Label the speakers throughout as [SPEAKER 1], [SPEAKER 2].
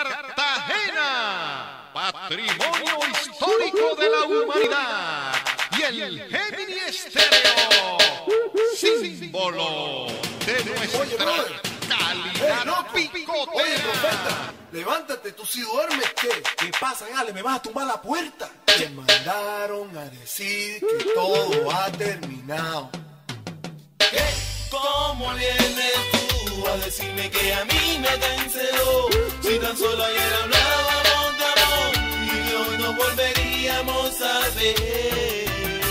[SPEAKER 1] Cartagena, patrimonio histórico de la humanidad, y el Gemini Estéreo, símbolo de nuestra calidad picotera.
[SPEAKER 2] Levántate, tú si duermes, ¿qué pasa, Gale? ¿Me vas a tumbar la puerta? Te mandaron a decir que todo ha terminado.
[SPEAKER 3] ¿Qué? ¿Cómo vienes tú a decirme que a mí me canceló? Si tan solo ayer hablábamos de amor y hoy nos volveríamos a ver.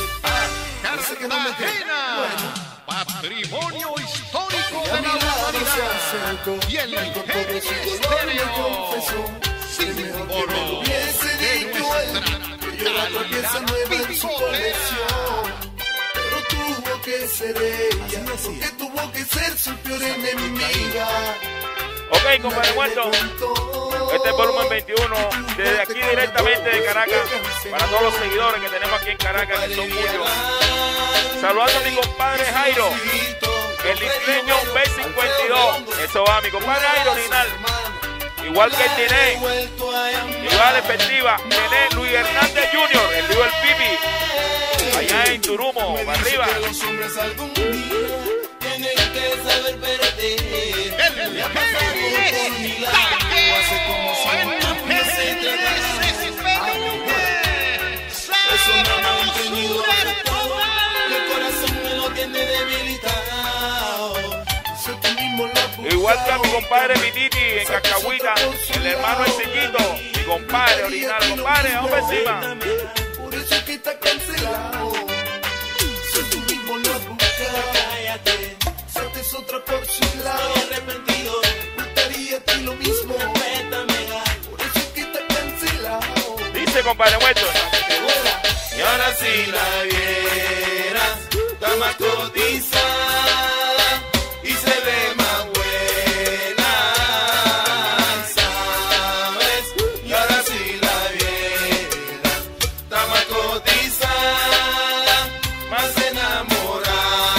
[SPEAKER 1] Cartagena, patrimonio histórico de la humanidad, y el Gemini Estéreo, símbolo de nuestra calidad picotera.
[SPEAKER 2] Tuvo que ser ella, porque tuvo que ser su peor enemiga.
[SPEAKER 4] Ok, compadre Muerto, este es volumen 21, desde aquí directamente de Caracas, para todos los seguidores que tenemos aquí en Caracas, que son muchos. Saludando a mi compadre Jairo, el isleño B52, eso va, mi compadre Jairo original, igual que el Tiné, igual efectiva, Tiné Luis Hernández Jr., el digo el Pipi, allá en Turumo, para arriba. Igual que a mi compadre Pititi en Cacahuita, el hermano El Chiquito, mi compadre original, compadre, vamos encima.
[SPEAKER 2] Por eso es que está cancelado. Si tú mismo lo buscas, cállate. Sientes otra por su lado.
[SPEAKER 3] Estoy arrepentido.
[SPEAKER 2] Gustaría a ti lo mismo. Por eso es que está cancelado.
[SPEAKER 4] Dice compadre Muerto.
[SPEAKER 3] Y ahora si la vieras, está más cotizada y se ve más buena, ¿sabes? Y ahora si la vieras, está más cotizada, más enamorada.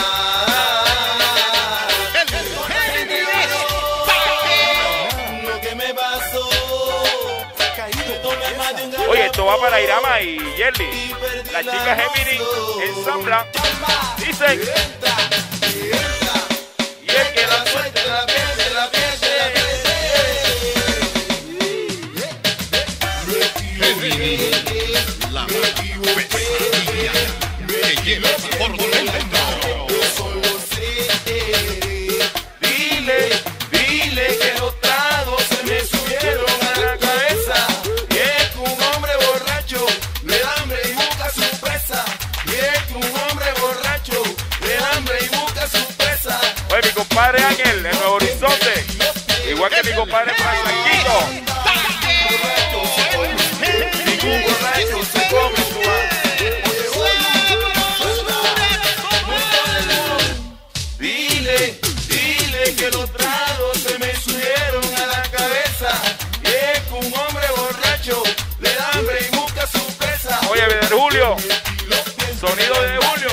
[SPEAKER 3] Lo que me pasó, tomé más de un galón.
[SPEAKER 4] Oye, esto va para Irama y Yerly. La chica Gemini ensambla. Dicen.
[SPEAKER 3] Y el que la suelte la pierde, la pierde.
[SPEAKER 1] Gemini, la pesadilla que lleva por dentro.
[SPEAKER 3] Dile que los tragos se me subieron a la cabeza. Y es que un hombre borracho le da hambre y busca su presa. Y es que un hombre borracho le da hambre y busca su presa.
[SPEAKER 4] Oye, mi compadre Ángel, en Nuevo Horizonte. Igual que mi compadre Francisquito.
[SPEAKER 3] Ningún borracho se come su alma. Dile que los tragos se me subieron a la cabeza. Y es que un hombre borracho le da hambre y busca su presa.
[SPEAKER 4] Oye, de Julio. Sonido de Julio.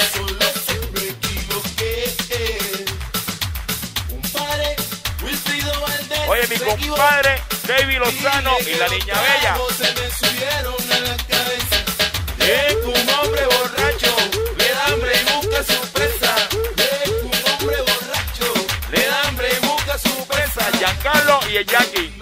[SPEAKER 4] Oye, mi compadre David Lozano y la niña bella.
[SPEAKER 3] Se me subieron a la cabeza. Es que un hombre borracho le da hambre y busca su presa. Es que un hombre borracho
[SPEAKER 4] Le da hambre y busca su presa. Giancarlo y el Yankee.